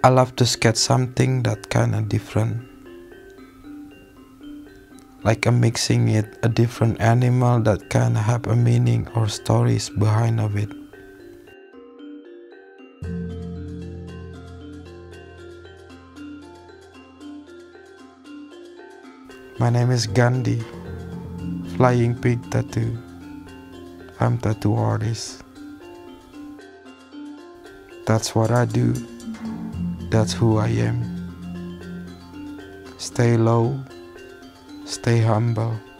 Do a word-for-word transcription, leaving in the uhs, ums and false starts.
I love to sketch something that kinda different, like a mixing it a different animal that kinda have a meaning or stories behind of it. My name is Gandhi, Flying Pig Tattoo. I'm tattoo artist. That's what I do. That's who I am. Stay low, stay humble.